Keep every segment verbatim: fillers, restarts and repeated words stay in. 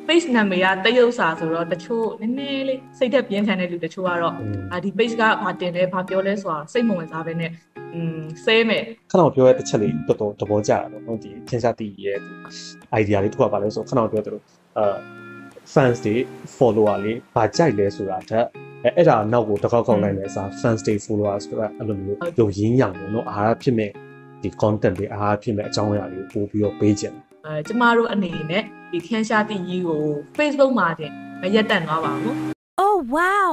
page နာမည်ကတရုပ်စာဆိုတော့တချို့နည်းနည်းလေးစိတ်သက်ပြင်းထန်တဲ့လူတချို့ကတော့အာဒီ page ကဘာတင်လဲဘာပြောလဲဆိုတာစိတ်မဝင်စားဘဲနဲ့อืมဆဲမယ်ခဏပြောရတဲ့ချက်လေးတော်တော်သဘောကျတာပေါ့နော်ဒီထင်ရှားတည်ရဲ့ idea လေးတစ်ခုကပါလဲဆိုခဏပြောတယ်လို့အာ fans တွေ follower လေးဘာကြိုက်လဲဆိုတာတက်အဲအဲ့ဒါနောက်ကိုတစ်ခေါက်ခေါက်လိုက်မယ်အစား fans တွေ followers ဆိုတာအဲ့လိုမျိုးယုံရင်းရံလို့နော်အားဖြစ်မဲ့ဒီ content တွေအားဖြစ်မဲ့အကြောင်းအရာတွေပို့ပြီးတော့ပေးကြတယ်အဲကျမတို့အနေနဲ့ဒီခန်းရှားတည်ကြီးကို Facebook မှာတင်မရက်တန့်သွားပါဘူး Oh wow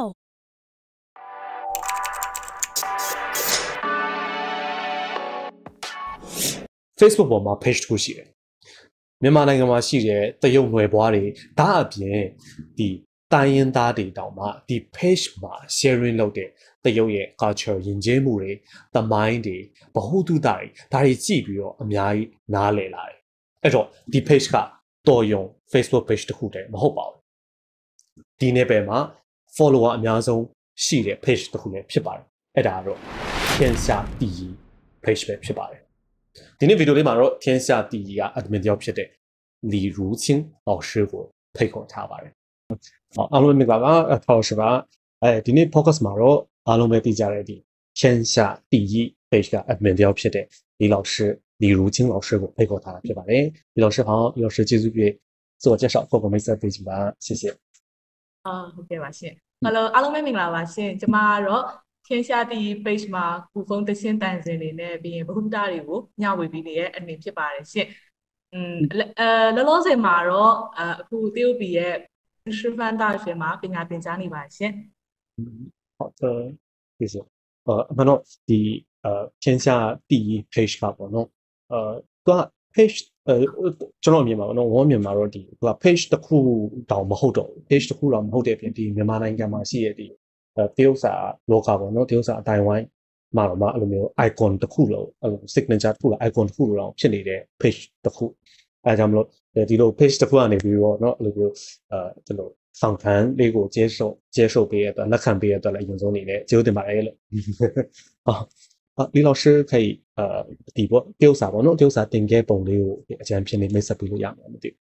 Facebook ပေါ်မှာ page တစ်ခုရှိတယ်မြန်မာနိုင်ငံမှာရှိတဲ့တရုတ်နယ်ပွားတွေဒါအပြင်ဒီတိုင်းရင်းသားတွေတောင်မှဒီ page မှာ sharing လုပ်တဲ့တရုတ်ရဲ့ culture ယဉ်ကျေးမှုတွေသမိုင်းတွေဗဟုသုတတွေဒါတွေကြည့်ပြီးတော့အများကြီးနားလည်လာတယ်အဲ့တော့ဒီ page ကတော်ရုံ Facebook page တစ်ခုတည်းမဟုတ်ပါဘူးဒီနေ့ပဲမှာ follower အများဆုံးရှိတဲ့ page တစ်ခုလည်းဖြစ်ပါတယ်အဲ့ဒါကတော့天下第一 page ပဲဖြစ်ပါတယ်ဒီနေ့ဗီဒီယိုလေးမှာတော့天下第一က admin တယောက်ဖြစ်တဲ့李如清老师ကိုဖိတ်ခေါ်ထားပါတယ်အားလုံးမင်္ဂလာပါထောက်ရှိပါအဲဒီနေ့ focus မှာတော့အားလုံးပဲသိကြတဲ့ဒီ天下第一 page က admin တယောက်ဖြစ်တဲ့李老师李如清老师ကိုဖိတ်ခေါ်ထားတာဖြစ်ပါတယ်李老师好李老师ကျေးဇူးပြု自我介绍ကိုကိုမိတ်ဆက်ပေးကြပါ谢谢အာဟုတ်ကဲ့ပါရှင် Hello အားလုံးပဲမင်္ဂလာပါရှင်ကျမကတော့天下第一 page မှာပူဖုံးတရှင်းတန်စင်တွေနဲ့ပြီးရင်ဘဟုတတွေကိုညဝေပြီးနေတဲ့အနေဖြစ်ပါတယ်ရှင်อืมအဲလောလောဆယ်မှာတော့အခုတရုတ်ပြည်ရဲ့师范大学မှာပညာသင်ကြားနေပါရှင်好的谢谢呃အမှန်တော့ဒီ呃天下第一 page ကပေါ့နော်呃သူက page အဲကျွန်တော်အမြင်မှာပေါ့နော်ဝေါ်မြင်မှာတော့ဒီသူက page တစ်ခုတောင်မဟုတ်တော့ page တစ်ခုတော့မဟုတ်တဲ့အပြင်ဒီမြန်မာနိုင်ငံမှာရှိတဲ့ဒီအဲတရုတ်စာလောကပေါ့နော်တရုတ်စာအတိုင်းဝိုင်းမှာတော့မှအဲ့လိုမျိုး icon တစ်ခုလို့အဲ့လို signature တစ်ခုလို့ icon တစ်ခုလို့တော့ဖြစ်နေတဲ့ page တစ်ခုအဲကြောင့်မလို့ဒီလို page တစ်ခုကနေပြီးတော့เนาะအဲ့လိုမျိုးအဲဒီလိုဆောင်ခံလေးကို接受接受ပေးရတဲ့လက်ခံပေးရတဲ့လည်းအရင်ဆုံးနေနဲ့ကျေးဇူးတင်ပါတယ်လို့ဟာ李老师可以呃ဒီပေါ့တရုတ်စာပေါ့เนาะတရုတ်စာတင်ခဲ့ပုံလေးကိုအကြံဖြစ်နေမိတ်ဆက်ပေးလို့ရမှာမသိဘူး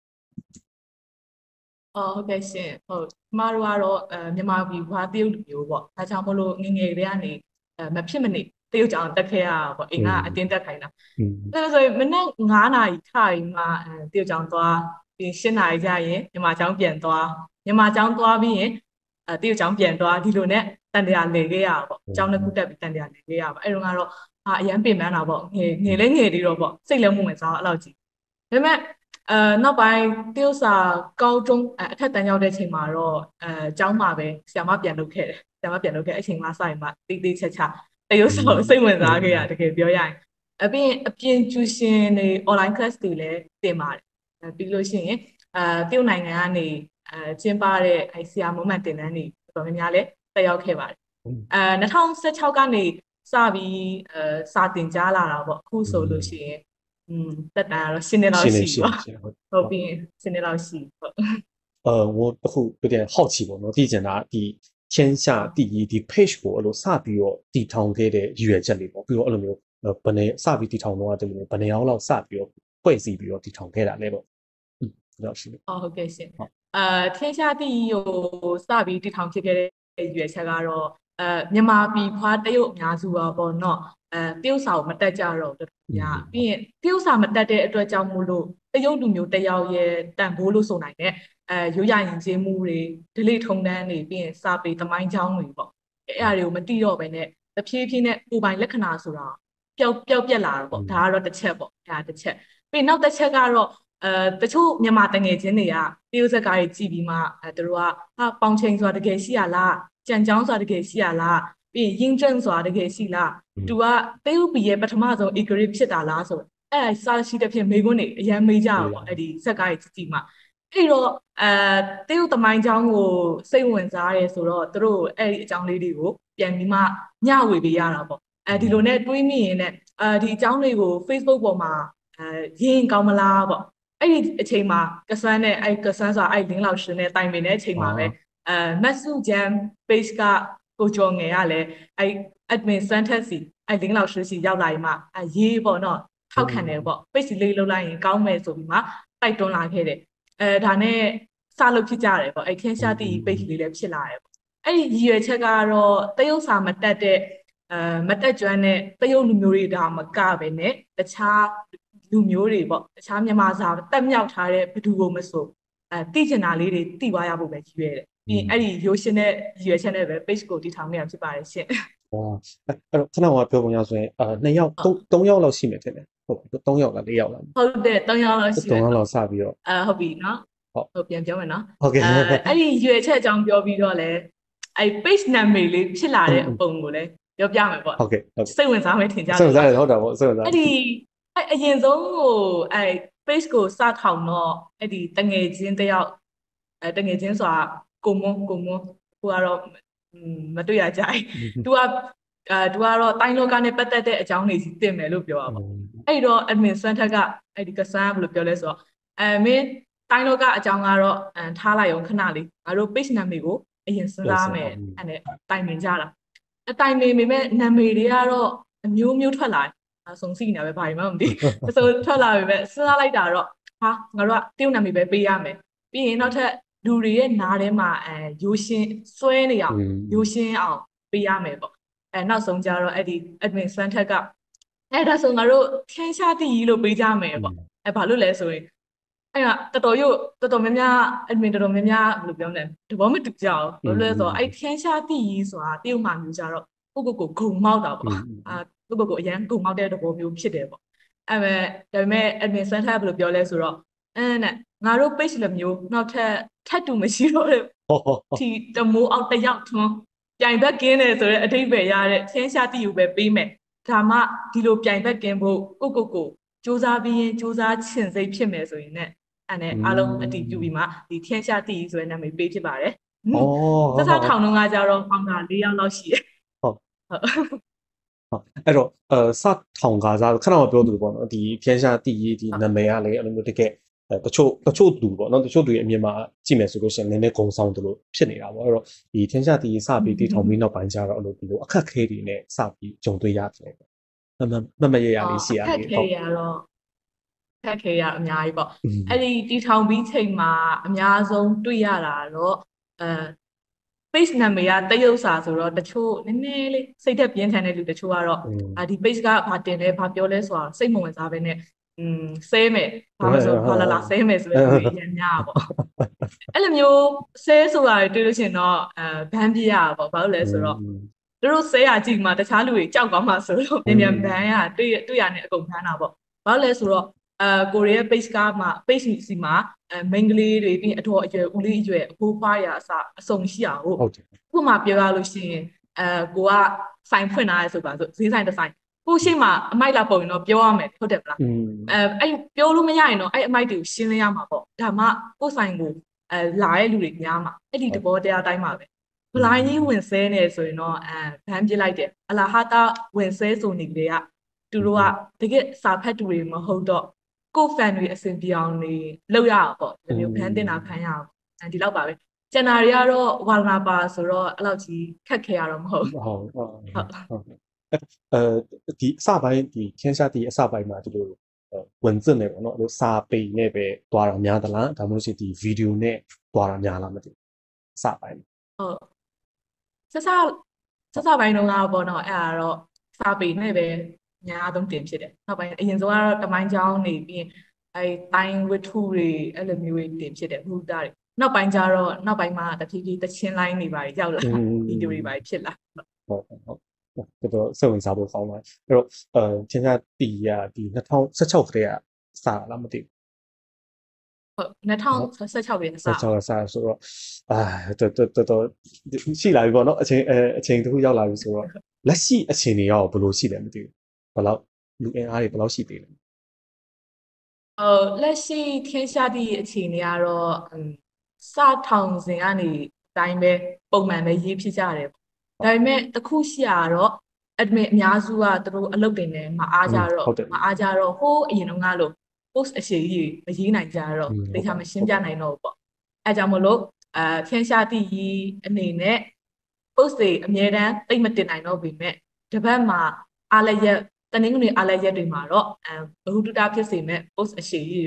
အော်ဟုတ်ကဲ့ရှင်ဟုတ်ကျမတို့ကတော့အဲမြန်မာပြည်ဘာတရုတ်လူမျိုးပေါ့ဒါကြောင့်မလို့ငငယ်တွေကနေအဲမဖြစ်မနေတရုတ်ကြောင်တက်ခဲ့ရတာပေါ့အိမ်ကအတင်းတက်ခိုင်းတာအဲဆိုရင်မနေ့9နာရီထိုင်မှအဲတရုတ်ကြောင်သွားပြီး10နာရီကြာရင်မြန်မာကျောင်းပြန်သွားမြန်မာကျောင်းသွားပြီးရင်အဲတရုတ်ကျောင်းပြန်သွားဒီလိုနဲ့တန်တရားလေခဲ့ရတာပေါ့ကျောင်းတစ်ခုတက်ပြီးတန်တရားလေခဲ့ရပါအဲ့တော့ကတော့အာအရန်ပြင်ပန်းတာပေါ့ငယ်ငယ်လေးငယ်လေးတော့ပေါ့စိတ်လည်းမဝင်စားအဲ့လောက်ကြီးဒါပေမဲ့အဲနောက်ပိုင်းတရုတ်စာ高中အဲအထက်တန်းရောက်တဲ့ချိန်မှာတော့အဲကျောင်းမှာပဲဆရာမပြန်လုပ်ခဲ့တယ်ဆရာမပြန်လုပ်ခဲ့အချိန်မှစရင်မှတိတ်တိတ်ချက်ချတရုတ်စာကိုစိတ်ဝင်စားခဲ့ရတကယ်ပြောရရင်အပြင်အပြင်ကျူရှင်တွေ online class တွေလည်းတင်ပါတယ်အဲပြီးလို့ရှိရင်အဲတရုတ်နိုင်ငံကနေအဲကျင်းပတဲ့အဲဆရာမမှန်တင်တန်းတွေတော်တော်များများလည်းတက်ရောက်ခဲ့ပါတယ်အဲ2016ကနေစပြီးအဲစာတင်ကြားလာတာပေါ့အခုဆိုလို့ရှိရင်嗯，တက်တန်းကတော့ရှင်းနေလောက်ရှိပါဟုတ်ပြီရှင်းနေလောက်ရှိဟုတ်呃我အခု有点好奇ပေါ့နော်သိချင်တာဒီ天下第一ဒီ page ကိုအဲ့လိုစပြီးတော့တည်ထောင်ခဲ့တဲ့ရည်ရွယ်ချက်လေးပေါ့ပြီးတော့အဲ့လိုမျိုးဘယ်နေစပြီးတည်ထောင်တော့အဲ့လိုမျိုးဘယ်နေအောင်လောက်စပြီးတော့ဖွဲ့စည်းပြီးတော့တည်ထောင်ခဲ့တာလဲပေါ့ဟုတ်တော့ရှိအော်ဟုတ်ကဲ့ရှင်အဲ天下第一ကိုစပြီးတည်ထောင်ဖြစ်ခဲ့တဲ့ရည်ရွယ်ချက်ကတော့အဲမြန်မာပြည်ဖွာတရုတ်အများစုပါပေါ့နော်အဲတရုတ်စာကိုမတက်ကြတော့တော်တော်များပြီးရင်တရုတ်စာမတက်တဲ့အတွက်ကြောင့်မို့လို့တရုတ်လူမျိုးတယောက်ရဲ့တန်ဖိုးလို့ဆိုနိုင်တဲ့အဲရိုးရရင်ကျေးမှုတွေဒလိထုံတန်းတွေပြီးရင်စာပေသမိုင်းကြောင်းတွေပေါ့အဲအရာတွေကိုမသိတော့ဘဲနဲ့တဖြည်းဖြည်းနဲ့ကိုယ်ပိုင်လက္ခဏာဆိုတာပျောက်ပျောက်ပြက်လာတော့ပေါ့ဒါကတော့တစ်ချက်ပေါ့ဒါတစ်ချက်ပြီးနောက်တစ်ချက်ကတော့အဲတချို့မြန်မာတငယ်ချင်းတွေကတရုတ်စကားတွေကြည့်ပြီးမှအဲတို့ကဟာပေါင်ချိန်ဆိုတာတကယ်ရှိရလားကြံကြောင်းဆိုတာတကယ်ရှိရလားပြီးရင်ရင်းကျန်းဆိုတာတကယ်ရှိလားသူကတရုတ်ပြည်ရဲ့ပထမဆုံး A grade ဖြစ်တာလားဆိုအဲစာရှိတဲ့ဖြစ်မေခွန်းတွေအရန်မေးကြတော့ပေါ့အဲ့ဒီစက်ကားကြီးကြည့်မှအဲ့တော့အဲတရုတ်သမိုင်းကြောင်းကိုစိတ်ဝင်စားရဲဆိုတော့သူတို့အဲ့ဒီအကြောင်းလေးတွေကိုပြန်ပြီးမှညဝေပေးရတာပေါ့အဲဒီလိုနဲ့တွေးမိရင်လည်းအဲဒီအကြောင်းလေးကို Facebook ပေါ်မှာအဲရင်းကောင်းမလားပေါ့အဲ့ဒီအချိန်မှာကဆန်းနဲ့အဲ့ကဆန်းဆိုတာအဲ့လင်းလောက်ရှင်နဲ့တိုင်ပင်တဲ့အချိန်မှာပဲအဲမတ်စုဂျမ် page ကကိုကျော်ငယ်ကလည်းအဲ့ admin စမ်းထက်စီအဲ့လင်းလောက်ရှင်စီရောက်လာရင်မှအရေးပေါ့နော်ထောက်ခံတယ်ပေါ့ page လေးလှုပ်လိုက်ရင်ကောင်းမယ်ဆိုပြီးမှတိုက်တွန်းလာခဲ့တယ်အဲဒါနဲ့စလုပ်ဖြစ်ကြတယ်ပေါ့အဲ့ထင်းရှားတီ page လေးလည်းဖြစ်လာတယ်ပေါ့အဲ့ဒီရည်ရွယ်ချက်ကတော့တရုတ်စာမတက်တဲ့အဲမတက်ကျွမ်းတဲ့တရုတ်လူမျိုးတွေဒါမကပဲနဲ့တခြားလူမျိုးတွေပေါ့တခြားမြန်မာစာတက်မြောက်ထားတဲ့ဘသူကိုမဆိုအဲသိချင်တာလေးတွေသိသွားရဖို့ပဲကြီးရတယ်ပြီးရင်အဲ့ဒီရိုးရှင်းတဲ့ရည်ရွယ်ချက်နဲ့ပဲ page ကိုတည်ထောင်နေတာဖြစ်ပါတယ်ရှင်ဟောအဲ့တော့ခဏကပြောပုံရဆိုရင်အာနှစ်ယောက်သုံးသုံးယောက်လောက်ရှိမယ်ထင်တယ်ဟုတ်သုံးယောက်လားလေးယောက်လားဟုတ်တယ်သုံးယောက်လောက်ရှိတယ်သုံးယောက်လောက်စပြီးတော့အဲဟုတ်ပြီနော်ဟုတ်ပြန်ပြောမယ်နော်ဟုတ်ကဲ့အဲအဲ့ဒီရွေချက်အကြောင်းပြောပြီးတော့လဲအဲ့ page နာမည်လေးဖြစ်လာတဲ့အပုံကိုလည်းပြောပြမယ်ပေါ့ဟုတ်ကဲ့စိတ်ဝင်စားမယ်ထင်ကြတယ်စိတ်ဝင်စားတယ်ဟုတ်တာပေါ့စိတ်ဝင်စားအဲ့ဒီအဲ့အရင်ဆုံးကိုအဲ့ page ကိုစထောင်တော့အဲ့ဒီတငယ်ချင်းတယောက်အဲတငယ်ချင်းဆိုတာကိုမွန်းကိုမွန်းကိုကတော့မတွေ့ရကြဘူး။ तू ကအဲ तू ကတော့တိုင်းလောကနဲ့ပတ်သက်တဲ့အကြောင်းတွေစီတင်မယ်လို့ပြောတာပေါ့။အဲ့တော့ admin ဆွမ်းထက်ကအဲ့ဒီကဆန်းဘယ်လိုပြောလဲဆိုတော့အဲမင်းတိုင်းလောကအကြောင်းကတော့အန်ထားလိုက်အောင်ခဏလေးငါတို့ page နာမည်ကိုအရင်စဉ်းစားမယ်အဲ့နဲ့တိုင်ပင်ကြတာ။အတိုင်ပင်ပေမဲ့နာမည်တွေကတော့အမျိုးမျိုးထွက်လာတယ်။အဆုံစီနေတာပဲဘာမှမသိဘူး။ဆိုထွက်လာပေမဲ့စဉ်းစားလိုက်တာတော့ဟာငါတို့ကတရုတ်နာမည်ပဲပေးရမယ်။ပြီးရင်နောက်ထပ်လူတွေရဲ့နားထဲမှာအဲရိုးရှင်းစွဲနေအောင်ရိုးရှင်းအောင်ပေးရမယ်ပေါ့အဲနောက်ဆုံးကြတော့အဲ့ဒီ admin ဆွမ်းထက်ကအဲ့ဒါဆိုငါတို့ထင်းရှားတည်ကြီးလို့ပေးကြမယ်ပေါ့အဲဘာလို့လဲဆိုရင်အဲ့ကတော်တော်ရုပ်တော်တော်များများ admin တော်တော်များများဘယ်လိုပြောမလဲတဘောမတူကြအောင်ဘာလို့လဲဆိုတော့အဲ့ထင်းရှားတည်ကြီးဆိုတာတရုတ်မှာမျိုးကြတော့ကိုကိုကိုဂုံမောက်တာပေါ့အာကိုကိုကိုအရန်ဂုံမောက်တဲ့တဘောမျိုးဖြစ်တယ်ပေါ့အဲ့မဲ့ဒါပေမဲ့ admin ဆွမ်းထက်ဘယ်လိုပြောလဲဆိုတော့အဲ့နဲ့ငါတို့ page လိုမျိုးနောက်ထပ်ထပ်တူမရှိတော့တဲ့ဒီတမိုးအောက်တယောက်ထွန်းပြိုင်ဘက်ကင်းတယ်ဆိုတော့အထိပ္ပယ်ရတဲ့ဆင်းရှားတည်ယူပဲပေးမယ်ဒါမှဒီလိုပြိုင်ဘက်ကင်းဖို့ကိုကိုကိုစူးစမ်းပြီးရင်စူးစမ်းချင်စိတ်ဖြစ်မယ်ဆိုရင်ねအဲ့နဲ့အားလုံးအတီးပြပြီးမှဒီထင်းရှားတည်ယူဆိုတဲ့နာမည်ပေးဖြစ်ပါတယ်ဩစစထောင်လုံးကကြတော့ပေါင်တာ၄ယောက်လောက်ရှိတယ်ဟုတ်ဟုတ်အဲ့တော့အဲစထောင်ကားစားခဏမှပြောသူပေါ့နော်ဒီဖျန်းရှားတည်ရေးဒီနာမည်ကလည်းအဲ့လိုမျိုးတကယ်အဲတချို့တချို့သူပေါ့နော်တချို့သူရဲ့အမြင်မှာကြည့်မယ်ဆိုလို့ရှိရင်နည်းနည်းဂုံဆောင်တယ်လို့ဖြစ်နေတာပေါ့အဲ့တော့ဒီထင်းရှားတည်ရေးစပြီးတည်ထောင်ပြီးနောက်ပိုင်းကျတော့အဲ့လိုဒီလိုအခက်ခဲတွေနဲ့စပြီးဂျုံတွေ့ရတယ်ပေါ့မမမမရရလေးရှိရတယ်ဟုတ်အခက်ခဲရတော့အခက်ခဲရအများကြီးပေါ့အဲ့ဒီတည်ထောင်ပြီးချိန်မှာအများဆုံးတွေ့ရတာတော့အဲ page နာမည်ကတရုတ်စာဆိုတော့တချို့နည်းနည်းလေးစိတ်သက်ပြင်းထန်တဲ့လူတချို့ကတော့အာဒီ page ကဘာတင်လဲဘာပြောလဲဆိုတာစိတ်မဝင်စားဘဲနဲ့อืมဆဲမယ်ဘာလို့ဆိုဘာလာလာဆဲမယ်ဆိုတဲ့လူတွေရများပေါ့အဲ့လိုမျိုးဆဲဆိုတာတွေတွေ့လို့ရှိရင်တော့အဲဘန်းပြရပေါ့ဘာလို့လဲဆိုတော့သူတို့ဆဲရကြည့်မှတခြားလူတွေကြောက်ကောင်းမှဆိုတော့မြန်မြန်ဘန်းရတွေ့တွေ့ရနေအကုန်ဘန်းတာပေါ့ဘာလို့လဲဆိုတော့အဲကိုရီးယား page ကမှ page စီမှာအဲမိန်းကလေးတွေပြီးအတော်အရွယ်ဦးလေးအရွယ်အဖိုးဖွားရအစအစုံရှိရဟုတ်ဟုတ်တယ်ခုမှပြောရလို့ရှိရင်အဲကိုကဆိုင်ဖွင့်လာရဲဆိုပါဆိုဈေးဆိုင်တစ်ဆိုင်ကိုရှိမှအမိုက်လာပုံရင်တော့ပြောရမယ်ဟုတ်တယ်မလားအဲအဲ့ပြောလို့မရရင်တော့အဲ့အမိုက်တွေကိုရှင်းလင်းရမှာပေါ့ဒါမှကိုဆိုင်ကိုအဲလာတဲ့လူတွေများမှာအဲ့ဒီတဘောတရားတိုင်းမှာပဲဘလိုင်းကြီးဝင်ဆဲနေဆိုရင်တော့အဲဘန်းပြလိုက်တယ်အလာဟာတာဝင်ဆဲဆိုနေကြတဲ့ကသူတို့ကတကယ်စာဖတ်သူတွေမဟုတ်တော့ကို fan တွေအဆင်ပြေအောင်နေလောက်ရအောင်ပေါ့ဒီမျိုးဘန်းတင်တာဖမ်းရအောင်အဲဒီလောက်ပါပဲကျန်တာတွေကတော့ဝါလာပါဆိုတော့အဲ့လောက်ကြီးခက်ခဲရတော့မဟုတ်ဟုတ်ဟုတ်ဟုတ်အဲဒီအစပိုင်းဒီခင်းရှားဒီအစပိုင်းမှာဒီလိုဝင်စနေပေါ့နော်အဲ့လိုစာပေနဲ့ပဲတွားတာများသလားဒါမှမဟုတ်ဒီဗီဒီယိုနဲ့တွားတာများလားမသိဘူးအစပိုင်းဟုတ်စစစစပိုင်းတော့ပေါ့နော်အဲ့ဒါတော့စာပေနဲ့ပဲများသုံးတင်ဖြစ်တယ်နောက်ပိုင်းအရင်ဆုံးကတော့တမိုင်းချောင်းနေပြီးအဲတိုင်းဝတ္ထုတွေအဲ့လိုမျိုးတွေတင်ဖြစ်တယ်ဘုဒ္ဓတွေနောက်ပိုင်းကျတော့နောက်ပိုင်းမှာတဖြည်းဖြည်းတချင်းလိုင်းတွေပါရောက်လာဗီဒီယိုတွေပါဖြစ်လာဟုတ်ဟုတ်ဟုတ်တော်တော်စိတ်ဝင်စားဖို့ကောင်းပါတယ်အဲ့တော့အဲချင်းချတီရဒီ၂၀၁၆ခရက်စလားမသိဘူးဟုတ်၂၀၁၆ပဲစ၁၆စဆိုတော့အာတော်တော်တော်ရှိလာပြီပေါ့နော်အချိန်အဲအချိန်တစ်ခုရောက်လာပြီဆိုတော့လက်ရှိအချိန်တွေရောဘယ်လိုရှိလဲမသိဘူးဘယ်လောက်လူအင်အားတွေဘယ်လောက်ရှိသေးလဲဟုတ်လက်ရှိထင်းရှားသည့်အချိန်တွေကတော့စထောင်စဉ်ကနေအတိုင်းပဲပုံမှန်ပဲရေးဖြစ်ကြတယ်ဒါပေမဲ့တခုရှိရတော့ admin အများစုကသူတို့အလုပ်တင်နေမအားကြတော့မအားကြတော့ဟိုးအရင်တုန်းကလို့ post အရှိကြီးမရေးနိုင်ကြတော့ဒေတာမရှင်းပြနိုင်တော့ဘူးပေါ့အဲကြောင့်မလို့အဲထင်းရှားသည့်အနေနဲ့ post တွေအများတန်းတိတ်မတင်နိုင်တော့ပေမဲ့တပတ်မှာအားလည်းရက်တနင်္ဂနွေအားလည်းရက်တွေမှာတော့အဲဘဟုတုတဖြစ်စေမဲ့ post အရှိကြီးကို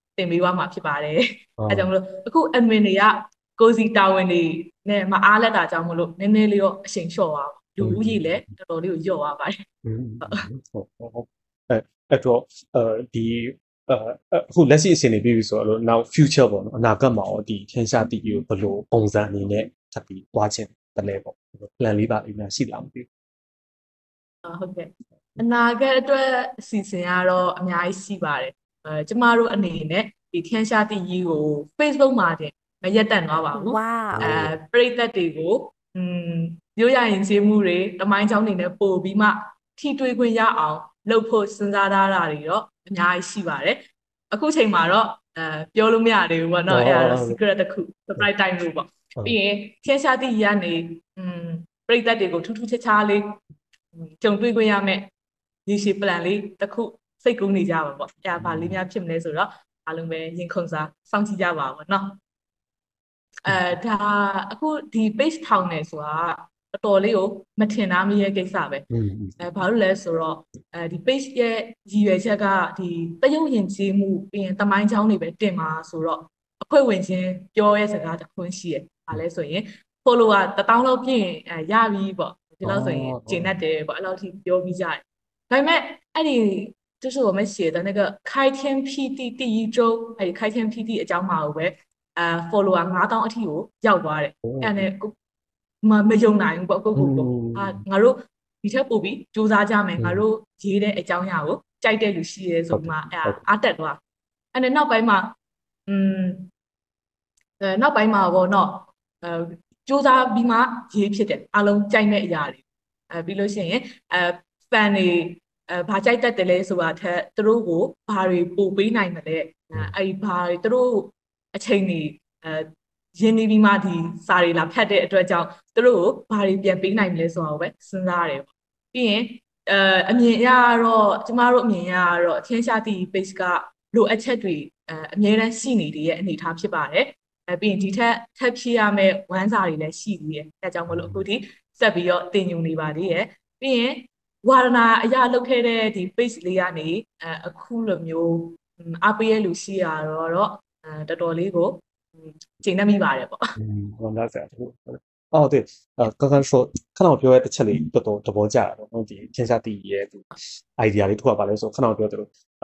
တင်ပေးသွားမှာဖြစ်ပါတယ်အဲကြောင့်မလို့အခု admin တွေကကိုစီတာဝန်တွေနဲ့မအားလက်တာကြောင့်မလို့နည်းနည်းလေးတော့အချိန်လျှော့သွားပါလူဦးရေလည်းတော်တော်လေးကိုလျော့သွားပါတယ်ဟုတ်ဟုတ်ဟုတ်အဲအဲ့တော့အဲဒီအခုလက်ရှိအချိန်နေပြီဆိုတော့နောက် future ပေါ့နော်အနာဂတ်မှာရောဒီထင်ရှားတည်ကိုဘယ်လိုပုံစံအနေနဲ့ထပ်ပြီးသွားခြင်းတလဲပေါ့ plan လေးပါလိမ့်မယ်ရှိလားမသိဘူးဟုတ်ကဲ့အနာဂတ်အတွက်အစီအစဉ်ကတော့အများကြီးရှိပါတယ်အဲကျမတို့အနေနဲ့ဒီထင်ရှားတည်ကြီးကို Facebook မှာတင်မရက်တန့်သွားပါဘူးအဲပရိသတ်တွေကိုอืมရိုးရရင်ကျေးမှုတွေတမိုင်းချောင်းတွေနဲ့ပို့ပြီးမှထိတွေ့ခွင့်ရအောင်လုပ်ဖို့စဉ်းစားထားတာတွေတော့အများကြီးရှိပါတယ်အခုချိန်မှာတော့အဲပြောလို့မရသေးဘူးပေါ့နော်အဲ့ဒါတော့ secret တစ်ခု surprise time လို့ပေါ့ပြီးရင်ထင်ရှားတည်ကြီးကနေอืมပရိသတ်တွေကိုထူးထူးခြားခြားလေးကြုံတွေ့ခွင့်ရမယ်ဒီရှိ plan လေးတစ်ခုစိတ်ကူးနေကြပါပေါ့အဲ့ဒါဘာလေးများဖြစ်မလဲဆိုတော့အားလုံးပဲရင်ခုန်စားစောင့်ကြည့်ကြပါပေါ့နော်အဲဒါအခုဒီ page ထောင်နေဆိုတာတော်တော်လေးကိုမထင်သားမရဲ့ကိစ္စပဲအဲဘာလို့လဲဆိုတော့အဲဒီ page ရဲ့ရည်ရွယ်ချက်ကဒီတရုတ်ယဉ်ကျေးမှုပြီးရင်တမိုင်းချောင်းတွေပဲတင်မှာဆိုတော့အဖွဲ့ဝင်ချင်းပြောရဲစကားတစ်ခွန်းရှိတယ်။ဘာလဲဆိုရင် follower တစ်တောင်းလောက်ပြည့်ရင်အဲရပြီပေါ့ဒီလောက်ဆိုရင်ကျင်တတ်တယ်ပေါ့အဲ့လောက်ထိပြောပြီးကြတယ်။ဒါပေမဲ့အဲ့ဒီ就是我们写的那个开天辟地第一周အဲ့ဒီ开天辟地အကြောင်းမှာကိုပဲအဲ follower ငါးသောင်းအထိကိုရောက်သွားတယ်။အဲ့နဲ့မမယုံနိုင်ဘူးပေါ့ကိုကိုကိုအာငါတို့ဒီထက်ပိုပြီးစူးစမ်းကြမယ်ငါတို့ရေးတဲ့အကြောင်းအရာကိုကြိုက်တဲ့လူရှိရဲဆိုမှအဲအားတက်သွားအဲ့နဲ့နောက်ပိုင်းမှာอืมအဲနောက်ပိုင်းမှာပေါ့နော်အဲစူးစမ်းပြီးမှရေးဖြစ်တယ်အားလုံးကြိုက်တဲ့အရာတွေအဲပြီးလို့ရှိရင်အဲ fan တွေအဲဘာကြိုက်တတ်တယ်လဲဆိုတာထက်သူတို့ကိုဘာတွေပို့ပေးနိုင်မလဲအဲဘာတွေသူတို့အချိန်တွေအဲရင်းနှီးပြီးမှဒီစာတွေလာဖတ်တဲ့အတွက်ကြောင့်သူတို့ကိုဘာတွေပြန်ပေးနိုင်မလဲဆိုတာကိုပဲစဉ်းစားရတယ်ပေါ့ပြီးရင်အဲအမြင်အရတော့ကျမတို့အမြင်အရတော့အထင်ရှားသည့် page ကလိုအပ်ချက်တွေအဲအများတန်းရှိနေတဲ့အနေအထားဖြစ်ပါတယ်အဲပြီးရင်ဒီထက်ထပ်ဖြည့်ရမယ့်ဝမ်းစာတွေလည်းရှိသေးတယ်အဲကြောင့်မလို့အခုဒီဆက်ပြီးတော့တင်ယူနေပါသေးတယ်ပြီးရင်ဝါရနာအရာလုပ်ခဲ့တဲ့ဒီ page လေးကနေအဲအခုလိုမျိုးအားပေးရလူရှိရတော့တော့အဲတော်တော်လေးကိုကျင့်တတ်မိပါတယ်ပေါ့嗯我了解哦对呃刚刚说看到我ပြောတဲ့တစ်ချက်လေးတော်တော်သဘောကျတာပေါ့နော်ဒီ天下第一ရဲ့ဒီ idea လေးတစ်ခုကဘာလဲဆိုခဏပြောတယ်လို့အဲ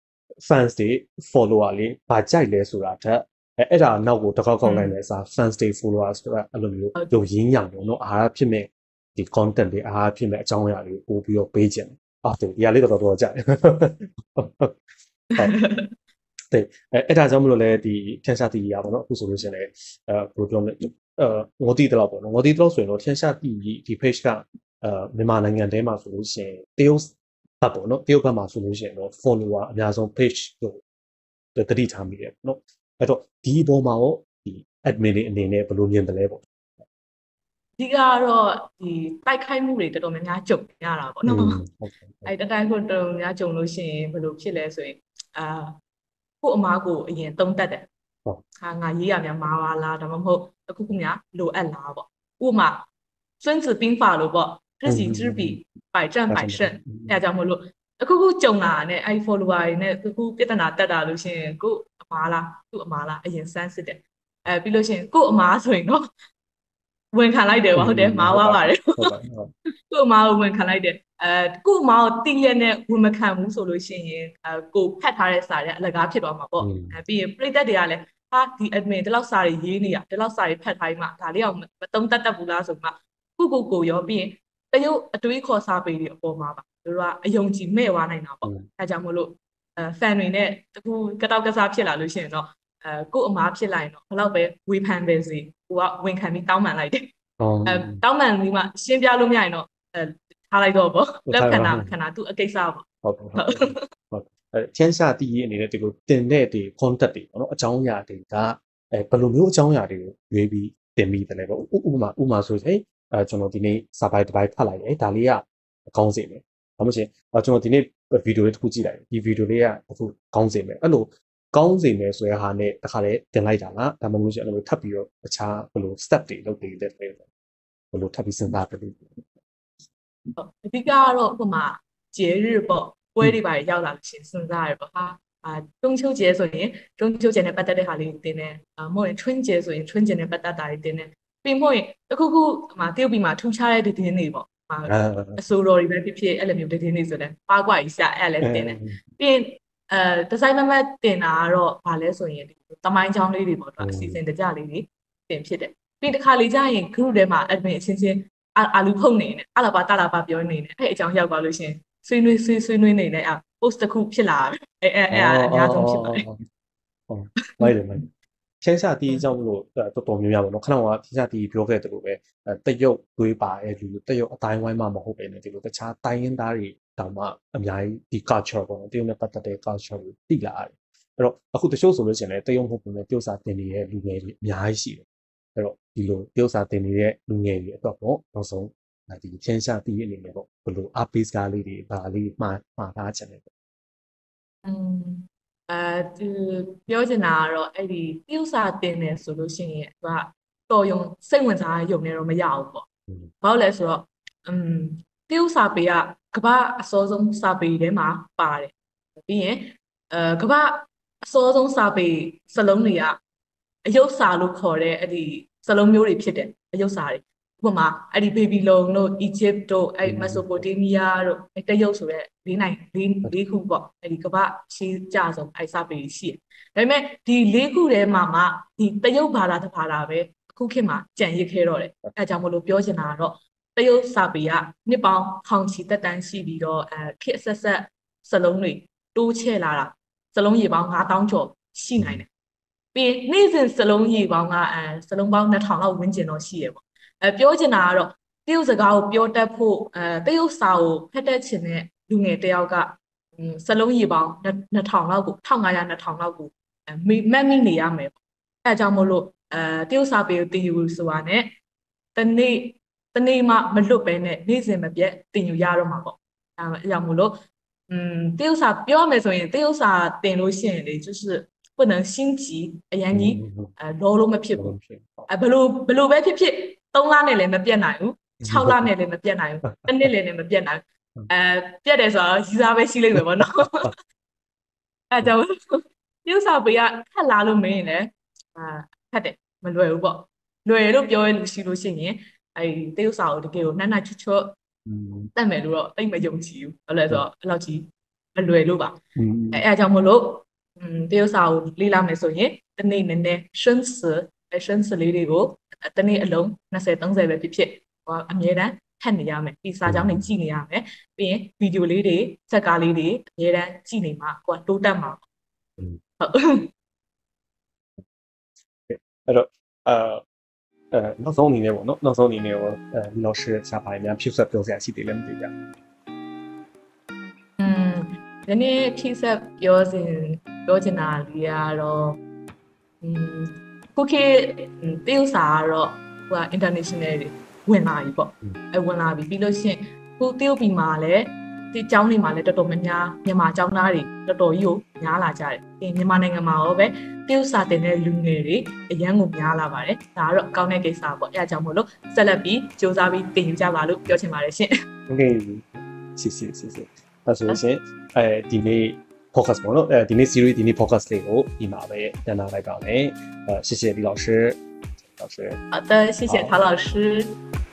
fans တွေ follower လေးဘာကြိုက်လဲဆိုတာထက်အဲအဲ့ဒါနောက်ကိုတစ်ခေါက်ခေါက်လိုက်လဲစာ fans တွေ follower ဆိုတာအဲ့လိုမျိုးယုံရင်းရံပေါ့နော်အားဖြစ်မဲ့ဒီ content တွေအားဖြစ်မဲ့အကြောင်းအရာတွေပို့ပြီးတော့ပေးခြင်းအော်ဒီဒီဟာလေးတော်တော်ကြိုက်တဲ့အဲ့ဒါကြောင့်မလို့လဲဒီထင်ရှားတည်ရပါတော့အခုဆိုလို့ရှိရင်လည်းအဲဘယ်လိုပြောမလဲအဲငိုတီးတော့ပေါ့နော်ငိုတီးတော့ဆိုရင်တော့ထင်ရှားတည်ဒီ page ကအဲမြန်မာနိုင်ငံထဲမှာဆိုလို့ရှိရင်တရုတ်ဘက်ပေါ့နော်တရုတ်ဘက်မှာဆိုလို့ရှိရင်တော့ follower အများဆုံး page ကိုတတိထားမိတယ်ပေါ့နော်အဲ့တော့ဒီပေါ်မှာရောဒီ admin တွေအနေနဲ့ဘယ်လိုမြင်တယ်လဲပေါ့ဒီကတော့ဒီတိုက်ခိုက်မှုတွေတော်တော်များများကြုံရတာပေါ့နော်အဲ့တတိုင်းကိုတော်တော်များကြုံလို့ရှိရင်ဘယ်လိုဖြစ်လဲဆိုရင်အာကို့အမားကိုအရင်သုံးတတ်တယ်ဟာငါရေးရများမာပါလားဒါမှမဟုတ်အခုခုများလိုအပ်လားပေါ့ဥပမာ孙子兵法လို့ပေါ့知己知彼百战百胜အဲကြောင့်မလို့အခုခုကြုံလာတဲ့အဲ့ follower တွေနဲ့အခုပြဿနာတက်တာလို့ရှိရင်ကို့အမားလားသူ့အမားလားအရင်စမ်းစစ်တယ်အဲပြီးလို့ရှိရင်ကို့အမားဆိုရင်တော့ဝင်ခံလိုက်တယ်ပေါ့ဟုတ်တယ်မာဝါပါတယ်ကို့အမားကိုဝင်ခံလိုက်တယ်အဲကို့အမားကိုတိရက်နဲ့ဝင်မခံဘူးဆိုလို့ရှိရင်အဲကိုဖတ်ထားတဲ့စာတွေအလကားဖြစ်သွားမှာပေါ့အဲပြီးရင်ပြိသက်တွေကလည်းဟာဒီ admin ဒီလောက်စာတွေရေးနေတာဒီလောက်စာတွေဖတ်ထားမှဒါလေးအောင်မတုံးတက်တတ်ဘူးလားဆိုမှကိုကိုကိုရောပြီးရင်တရုတ်အတွေးခေါ်စာပေတွေအပေါ်မှာပါတို့ကအယုံကြည်မဲ့သွားနိုင်တာပေါ့အဲကြောင့်မို့လို့အဲ fan တွေနဲ့တခုကတောက်ကစားဖြစ်လာလို့ရှိရင်တော့အဲကို့အမားဖြစ်လာရင်တော့ဘယ်တော့ပဲဝေဖန်ပဲစီကိုကဝင်ခံပြီးတောင်းပန်လိုက်တယ်အဲတောင်းပန်ပြီးမှရှင်းပြလို့မရရင်တော့အဲထားလိုက်တော့ပေါ့လက်ခံတာခဏသူအကိစ္စပေါ့ဟုတ်ဟုတ်ဟုတ်အဲချမ်းစာတည်ရအနေနဲ့ဒီလိုတင်တဲ့ဒီ content တွေပေါ့နော်အကြောင်းအရာတွေကအဲဘယ်လိုမျိုးအကြောင်းအရာတွေကိုရွေးပြီးတင်ပြီးတယ်လဲပေါ့ဥပမာဥပမာဆိုရင်အဲကျွန်တော်ဒီနေ့စာပိုက်တစ်ပိုက်ဖတ်လိုက်တယ်ဒါလေးကအကောင်းစေမယ်ဒါမှမဟုတ်ကျွန်တော်ဒီနေ့ဗီဒီယိုလေးတစ်ခုကြည့်လိုက်ဒီဗီဒီယိုလေးကအခုကောင်းစေမယ်အဲ့လိုကောင်းစေမယ်ဆိုတဲ့ဟာနဲ့တခါလေတင်လိုက်တာလားဒါမှမဟုတ်အဲ့လိုထပ်ပြီးတော့အခြားဘယ်လို step တွေလုပ်ပေးတဲ့လဲဘယ်လိုထပ်ပြီးစဉ်းစားတယ်ဟုတ်အဓိကတော့ဥပမာ节日ပေါ့ပွဲတွေပါရောက်လာလို့ရှင်စဉ်းစားရပေါ့ဟာ啊，中秋节所以中秋节နဲ့ပတ်သက်တဲ့ဟာလေးတင်တယ်အာမဟုတ်ရင်春节ဆိုရင်春节နဲ့ပတ်သက်တာတွေတင်တယ်ပြီးမဟုတ်ရင်တခုခုမှာတရုတ်ပြည်မှာထူးခြားတဲ့ဒီတင်းတွေပေါ့အာအစိုးရတွေပဲဖြစ်ဖြစ်အဲ့လိုမျိုးတင်းတွေဆိုတဲ့ပါကွာကြီးရှာအဲ့လည်းတင်တယ်ပြီးရင်အဲဒီဇိုင်းမမတ်တင်တာကတော့ဗာလဲဆိုရင်တမိုင်းချောင်းလေးတွေပေါ့တော့အစီအစဉ်တကြလေးတွေတင်ဖြစ်တယ်ပြီးတစ်ခါလေကြာရင် group ထဲမှာ admin အချင်းချင်းအာလူဖုန်နေတယ်အလာပါတလာပါပြောနေတယ်အဲ့အကြောင်းရောက်သွားလို့ရှင်ဆွေးနွေးဆွေးဆွေးနွေးနေတယ်အာ post တစ်ခုဖြစ်လာတယ်အဲအဲအဲအများဆုံးဖြစ်ပါတယ်ဟုတ်မိုက်တယ်မိုက်天下第一ကြောင့်မလို့တော်တော်များများပေါ့နော်ခဏက天下第一ပြောခဲ့တယ်လို့ပဲတရုတ်တွေးပါရဲ့လူတရုတ်အတိုင်းဝိုင်းမှာမဟုတ်ပဲねဒီလိုတခြားတိုင်းရင်းသားတွေတောင်မှအများကြီးဒီ culture ပေါ့နော်တရုတ်နဲ့ပတ်သက်တဲ့ culture ကိုသိလာရတယ်အဲ့တော့အခုတချို့ဆိုလို့ရှိရင်လည်းတရုတ်မဟုတ်ဘူးねတရုတ်စာသင်နေတဲ့လူငယ်တွေအများကြီးရှိတယ်အဲ့တော့ဒီလိုတရုတ်စာသင်နေတဲ့လူငယ်တွေအတွက်ပေါ့နောက်ဆုံးဒီ天下第一အနေနဲ့ပေါ့ဘယ်လို art piece ကားလေးတွေဘာလေးမှာမှာထားချင်လဲอืมအဲဒီပြောချင်တာကတော့အဲ့ဒီတရုတ်စာသင်တယ်ဆိုလို့ရှိရင်သူကတော်ရုံစိတ်ဝင်စားရုံနဲ့တော့မရဘူးပေါ့ဘာလို့လဲဆိုတော့อืมတရုတ်စာပေကကမ္ဘာအစောဆုံးစာပေထဲမှာပါတယ်ပြီးရင်အဲကမ္ဘာအစောဆုံးစာပေစလုံးတွေကအယုတ်စာလို့ခေါ်တဲ့အဲ့ဒီစလုံးမျိုးတွေဖြစ်တယ်အယုတ်စာတွေဥပမာအဲ့ဒီဘေဘီလုံတို့အီဂျစ်တို့အဲ့မက်ဆိုပိုတေးမီးယားတို့အဲ့တရုတ်ဆိုတဲ့လေးနိုင်လေးလေးခုပေါ့အဲ့ဒီကမ္ဘာရှေးကြဆုံးအဲ့စာပေရှိတယ်ဒါပေမဲ့ဒီလေးခုထဲမှာမှဒီတရုတ်ဘာသာတစ်ဘာသာပဲအခုခေတ်မှာကြံရစ်ခဲ့တော့တယ်အဲကြောင့်မလို့ပြောချင်တာကတော့တရုတ်စာပေကနှစ်ပေါင်းထောင်ချီသက်တမ်းရှိပြီးတော့အဲခေတ်ဆက်ဆက်စလုံးတွေတိုးချဲ့လာတာစလုံးရေပေါင်းငါးသောင်းကျော်ရှိနိုင်တယ်ပြီးနေ့စဉ်စလုံးရေပေါင်းကအဲစလုံးပေါင်းနှစ်ထောင်လောက်ဝန်းကျင်တော့ရှိရပေါ့အဲပြောချင်တာကတော့တရုတ်စကားကိုပြောတတ်ဖို့အဲတရုတ်စာကိုဖတ်တတ်ချင်တဲ့လူငယ်တယောက်ကစလုံးရေပေါင်းနှစ်ထောင်လောက်ကိုတစ်ငါးရာနှစ်ထောင်လောက်ကိုမက်မိနေရမယ်ပေါ့အဲအကြောင်းမို့လို့အဲတရုတ်စာပေကိုသင်ယူဆိုတာနဲ့တနေ့တနေ့မှမလွတ်ပဲနဲ့နေ့စဉ်မပြတ်သင်ယူရတော့မှာပေါ့အဲအကြောင်းမို့လို့อืมတရုတ်စာပြောမယ်ဆိုရင်တရုတ်စာသင်လို့ရှိရင်လေ就是不能心急အရင်ကြီးအဲလောလို့မဖြစ်ဘူးအဲဘလို့ဘလို့ပဲဖြစ်ဖြစ်သုံးလနဲ့လည်းမပြတ်နိုင်ဘူးခြောက်လနဲ့လည်းမပြတ်နိုင်ဘူးတစ်နှစ်လည်းမပြတ်နိုင်ဘူးအဲပြတ်တယ်ဆိုတော့ယူစားပဲရှိလိမ့်မယ်ပေါ့နော်အဲကြောင့်တရုတ်စာပေကခက်လာလို့မင်းလည်းအာခက်တယ်မလွယ်ဘူးပေါ့လွယ်လို့ပြောရလို့ရှိလို့ရှိရင်အဲတရုတ်စာကိုတကယ်ကိုနှမ်းနှချွတ်ချွတ်တတ်မယ်လို့တော့တိတ်မယုံကြည်ဘူးဘာလို့လဲဆိုတော့အဲ့လောက်ကြီးမလွယ်လို့ပါအဲအဲကြောင့်မလို့อืมတရုတ်စာကိုလေ့လာမယ်ဆိုရင်တနေ့နည်းနည်းရှင်းစအဲရှင်းစလေးတွေကိုတနေ့အလုံးနှစ်ဆယ်သုံးဆယ်ပဲဖြစ်ဖြစ်ဟောအမြဲတမ်းဖတ်နေရမယ်ဒီစာကြောင်းတွေကြည့်နေရမယ်ပြီးရင်ဗီဒီယိုလေးတွေစက်ကားလေးတွေအမြဲတမ်းကြည့်နေမှာကိုကတိုးတက်မှာဟုတ်အဲ့တော့အာအဲနောက်ဆုံးအနေနဲ့ပေါ့နော်နောက်ဆုံးအနေနဲ့ရောအဲဒီ老师စာပိုင်းများဖြစ်ဆက်ပြောစရာရှိသေးလဲမသိကြอืมဒီနေ့ဖြစ်ဆက်ပြောစဉ်ပြောချင်တာလေးကတော့อืมခုခေတ်တရုတ်စာကတော့ဟိုက international တွေဝင်လာပြီပေါ့အဲဝင်လာပြီပြီးလို့ရှိရင်ခုတရုတ်ပြည်မှာလည်းဒီကျောင်းတွေမှာလည်းတော်တော်များများမြန်မာကျောင်းသားတွေတော်တော်ကြီးကိုများလာကြတယ်။ဒီမြန်မာနိုင်ငံမှာရောပဲတရုတ်စာသင်တဲ့လူငယ်တွေအရန်ကိုများလာပါတယ်။ဒါကတော့ကောင်းတဲ့ကိစ္စပေါ့။အဲအကြောင်းမို့လို့ဆက်လက်ပြီးစူးစမ်းပြီးသင်ယူကြပါလို့ပြောချင်ပါတယ်ရှင်။ Okay စီစီစီစီအဲဆိုရင်အဲဒီနေ့ podcast ပေါ့နော်အဲဒီနေ့ series ဒီနေ့ podcast လေးကိုဒီမှာပဲတင်လာလိုက်ပါမယ်။အဲ谢谢李老师，老师。 好的，谢谢陶老师。